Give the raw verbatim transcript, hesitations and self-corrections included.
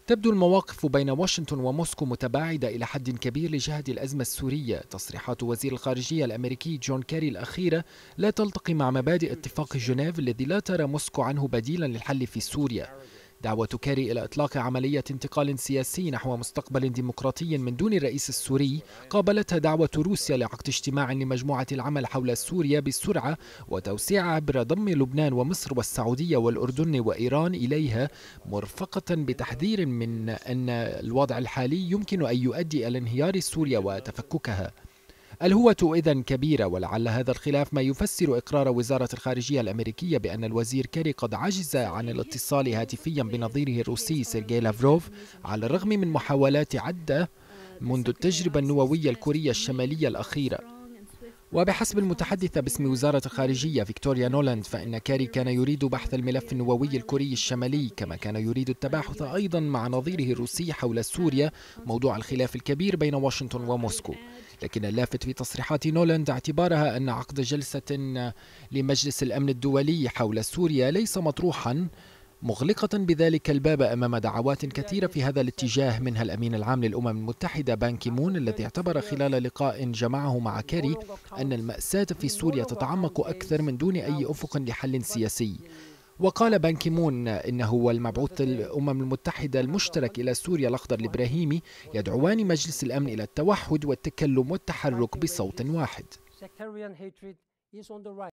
تبدو المواقف بين واشنطن وموسكو متباعدة إلى حد كبير لجهة الأزمة السورية. تصريحات وزير الخارجية الأمريكي جون كيري الأخيرة لا تلتقي مع مبادئ اتفاق جنيف الذي لا ترى موسكو عنه بديلا للحل في سوريا. دعوة كيري إلى إطلاق عملية انتقال سياسي نحو مستقبل ديمقراطي من دون الرئيس السوري قابلتها دعوة روسيا لعقد اجتماع لمجموعة العمل حول سوريا بسرعة وتوسيع عبر ضم لبنان ومصر والسعودية والأردن وإيران إليها، مرفقة بتحذير من أن الوضع الحالي يمكن أن يؤدي إلى انهيار سوريا وتفككها. الهوة إذن كبيرة، ولعل هذا الخلاف ما يفسر إقرار وزارة الخارجية الأمريكية بأن الوزير كيري قد عجز عن الاتصال هاتفيا بنظيره الروسي سيرجي لافروف على الرغم من محاولات عدة منذ التجربة النووية الكورية الشمالية الأخيرة. وبحسب المتحدثة باسم وزارة الخارجية فيكتوريا نولاند، فإن كيري كان يريد بحث الملف النووي الكوري الشمالي، كما كان يريد التباحث أيضا مع نظيره الروسي حول سوريا، موضوع الخلاف الكبير بين واشنطن وموسكو. لكن اللافت في تصريحات نولاند اعتبارها أن عقد جلسة لمجلس الأمن الدولي حول سوريا ليس مطروحا، مغلقة بذلك الباب أمام دعوات كثيرة في هذا الاتجاه، منها الأمين العام للأمم المتحدة بان كي مون، الذي اعتبر خلال لقاء جمعه مع كيري أن المأساة في سوريا تتعمق أكثر من دون أي أفق لحل سياسي. وقال بان كي مون إنه والمبعوث الأمم المتحدة المشترك إلى سوريا الأخضر الإبراهيمي يدعوان مجلس الأمن إلى التوحد والتكلم والتحرك بصوت واحد.